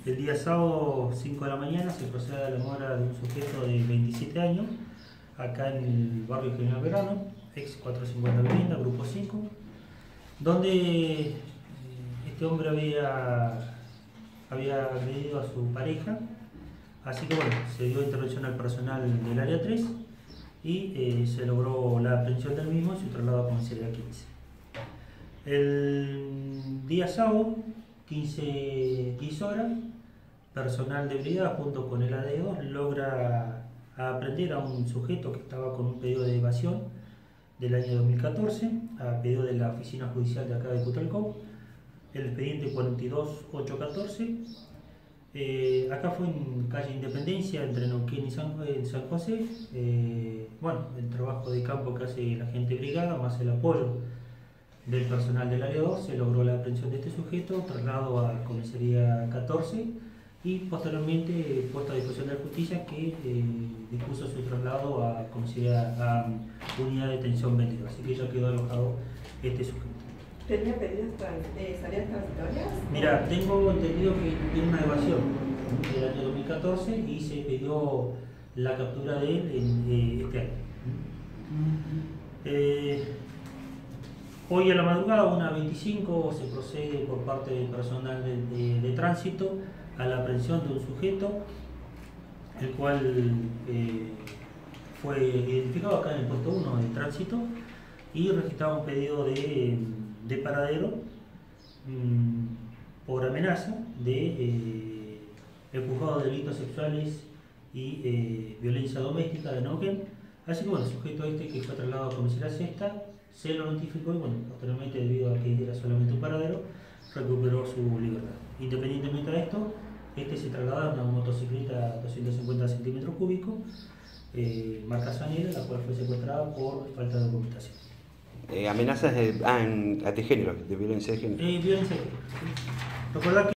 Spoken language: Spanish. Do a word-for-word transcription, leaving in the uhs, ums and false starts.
El día sábado, cinco de la mañana, se procede a la mora de un sujeto de veintisiete años, acá en el barrio General Belgrano, ex cuatrocientos cincuenta Vivienda, grupo cinco, donde este hombre había, había agredido a su pareja. Así que bueno, se dio intervención al personal del área tres y eh, se logró la aprehensión del mismo y su traslado a comisaría quince. El día sábado, quince horas, personal de brigada junto con el A D O logra aprender a un sujeto que estaba con un pedido de evasión del año dos mil catorce, a pedido de la oficina judicial de acá de Cutralcó, el expediente cuarenta y dos mil ochocientos catorce. Eh, acá fue en calle Independencia, entre Neuquén y San, eh, San José. Eh, bueno, el trabajo de campo que hace la gente brigada, más el apoyo del personal del área dos, se logró la aprehensión de este sujeto, traslado a comisaría catorce y posteriormente puesto a disposición de la justicia, que eh, dispuso su traslado a comisaría a unidad de detención veintidós. Así que ya quedó alojado este sujeto. ¿Tenía pedidos de salidas transitorias? Mira, tengo entendido que tiene una evasión del año dos mil catorce y se pidió la captura de él en eh, este año. Eh, hoy a la madrugada, una veinticinco, se procede por parte del personal de, de, de tránsito a la aprehensión de un sujeto, el cual eh, fue identificado acá en el puesto uno de tránsito y registraba un pedido de, de paradero mmm, por amenaza de eh, el juzgado de delitos sexuales y eh, violencia doméstica de Neuquén. Así que bueno, el sujeto este, que fue trasladado a comisaría sexta, se lo notificó y bueno, posteriormente, debido a que era solamente un paradero, recuperó su libertad. Independientemente de esto, este se trasladó a una motocicleta doscientos cincuenta centímetros cúbicos, eh, marca Sanela, la cual fue secuestrada por falta de documentación. Eh, amenazas de, ah, en, de género, de violencia de género. Eh, violencia de género. ¿Sí? Recordad que